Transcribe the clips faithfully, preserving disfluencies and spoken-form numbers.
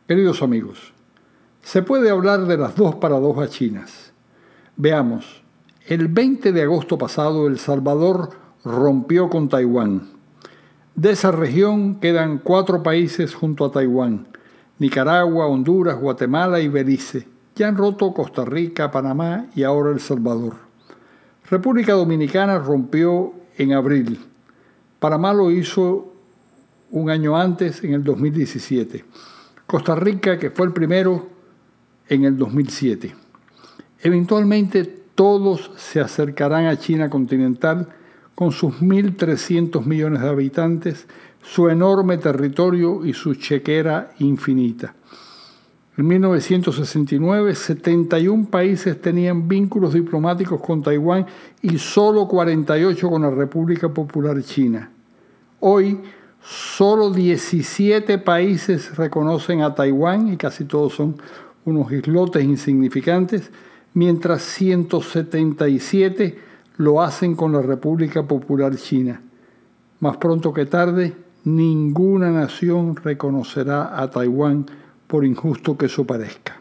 Queridos amigos, se puede hablar de las dos paradojas chinas. Veamos, el veinte de agosto pasado El Salvador rompió con Taiwán. De esa región quedan cuatro países junto a Taiwán: Nicaragua, Honduras, Guatemala y Belice. Ya han roto Costa Rica, Panamá y ahora El Salvador. República Dominicana rompió en abril. Panamá lo hizo un año antes, en el dos mil diecisiete. Costa Rica, que fue el primero, en el dos mil siete. Eventualmente todos se acercarán a China continental con sus mil trescientos millones de habitantes, su enorme territorio y su chequera infinita. En mil novecientos sesenta y nueve, setenta y un países tenían vínculos diplomáticos con Taiwán y solo cuarenta y ocho con la República Popular China. Hoy, solo diecisiete países reconocen a Taiwán y casi todos son unos islotes insignificantes, mientras ciento setenta y siete lo hacen con la República Popular China. Más pronto que tarde, ninguna nación reconocerá a Taiwán, por injusto que eso parezca.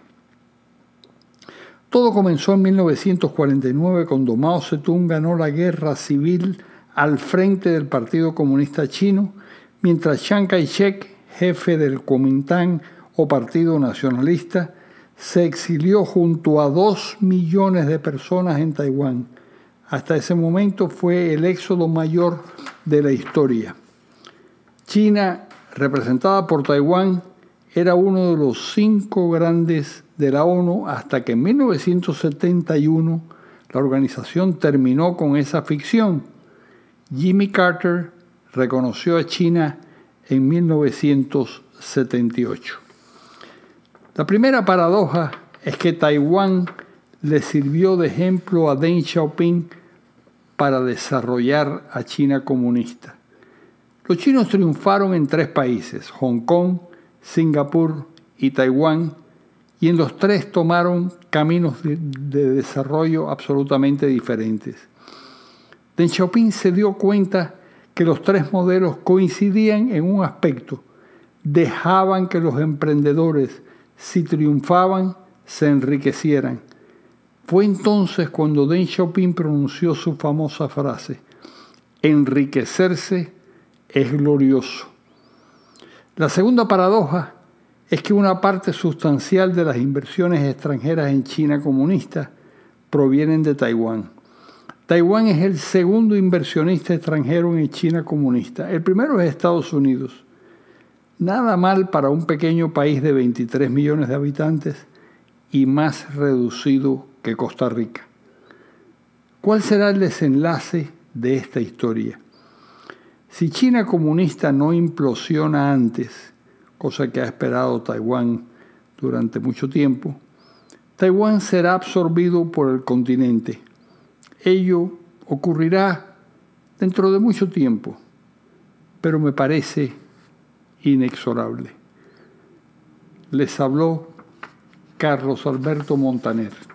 Todo comenzó en mil novecientos cuarenta y nueve, cuando Mao Zedong ganó la guerra civil al frente del Partido Comunista Chino, mientras Chiang Kai-shek, jefe del Kuomintang o Partido Nacionalista, se exilió junto a dos millones de personas en Taiwán. Hasta ese momento fue el éxodo mayor de la historia. China, representada por Taiwán, era uno de los cinco grandes de la ONU hasta que en mil novecientos setenta y uno la organización terminó con esa ficción. Jimmy Carter reconoció a China en mil novecientos setenta y ocho. La primera paradoja es que Taiwán le sirvió de ejemplo a Deng Xiaoping para desarrollar a China comunista. Los chinos triunfaron en tres países: Hong Kong, Singapur y Taiwán, y en los tres tomaron caminos de, de desarrollo absolutamente diferentes. Deng Xiaoping se dio cuenta que los tres modelos coincidían en un aspecto: dejaban que los emprendedores, si triunfaban, se enriquecieran. Fue entonces cuando Deng Xiaoping pronunció su famosa frase: enriquecerse es glorioso. La segunda paradoja es que una parte sustancial de las inversiones extranjeras en China comunista provienen de Taiwán. Taiwán es el segundo inversionista extranjero en China comunista. El primero es Estados Unidos. Nada mal para un pequeño país de veintitrés millones de habitantes y más reducido que Costa Rica. ¿Cuál será el desenlace de esta historia? Si China comunista no implosiona antes, cosa que ha esperado Taiwán durante mucho tiempo, Taiwán será absorbido por el continente. Ello ocurrirá dentro de mucho tiempo, pero me parece inexorable. Les habló Carlos Alberto Montaner.